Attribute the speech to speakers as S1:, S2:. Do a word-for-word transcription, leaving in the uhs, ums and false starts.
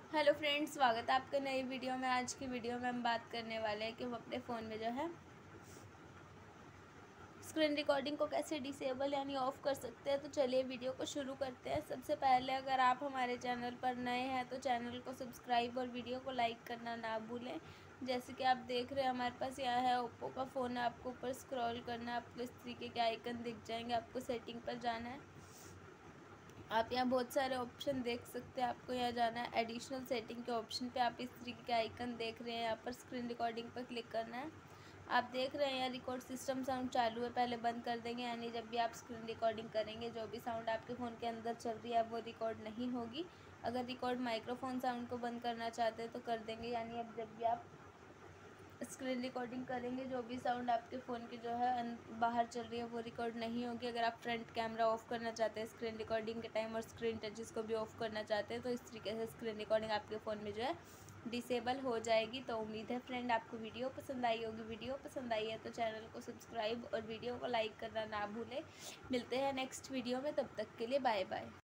S1: Hello friends, स्वागत है आपका नई वीडियो में। आज की वीडियो में हम बात करने वाले हैं कि हम अपने फ़ोन में जो है स्क्रीन रिकॉर्डिंग को कैसे डिसेबल यानी ऑफ़ कर सकते हैं। तो चलिए वीडियो को शुरू करते हैं। सबसे पहले अगर आप हमारे चैनल पर नए हैं तो चैनल को सब्सक्राइब और वीडियो को लाइक करना ना भूलें। जैसे कि आप देख रहे हैं हमारे पास यहाँ है ओप्पो का फ़ोन है। आपको ऊपर स्क्रॉल करना है, आपको इस तरीके के आइकन दिख जाएंगे। आपको सेटिंग पर जाना है। आप यहाँ बहुत सारे ऑप्शन देख सकते हैं। आपको यहाँ जाना है एडिशनल सेटिंग के ऑप्शन पे। आप इस तरीके के आइकन देख रहे हैं, यहाँ पर स्क्रीन रिकॉर्डिंग पर क्लिक करना है। आप देख रहे हैं यहाँ रिकॉर्ड सिस्टम साउंड चालू है, पहले बंद कर देंगे। यानी जब भी आप स्क्रीन रिकॉर्डिंग करेंगे जो भी साउंड आपके फ़ोन के अंदर चल रही है वो रिकॉर्ड नहीं होगी। अगर रिकॉर्ड माइक्रोफोन साउंड को बंद करना चाहते हैं तो कर देंगे। यानी अब जब भी आप स्क्रीन रिकॉर्डिंग करेंगे जो भी साउंड आपके फ़ोन की जो है बाहर चल रही है वो रिकॉर्ड नहीं होगी। अगर आप फ्रंट कैमरा ऑफ़ करना चाहते हैं स्क्रीन रिकॉर्डिंग के टाइम और स्क्रीन टचेस को भी ऑफ़ करना चाहते हैं तो इस तरीके से स्क्रीन रिकॉर्डिंग आपके फ़ोन में जो है डिसेबल हो जाएगी। तो उम्मीद है फ्रेंड आपको वीडियो पसंद आई होगी। वीडियो पसंद आई है तो चैनल को सब्सक्राइब और वीडियो को लाइक करना ना भूलें। मिलते हैं नेक्स्ट वीडियो में, तब तक के लिए बाय बाय।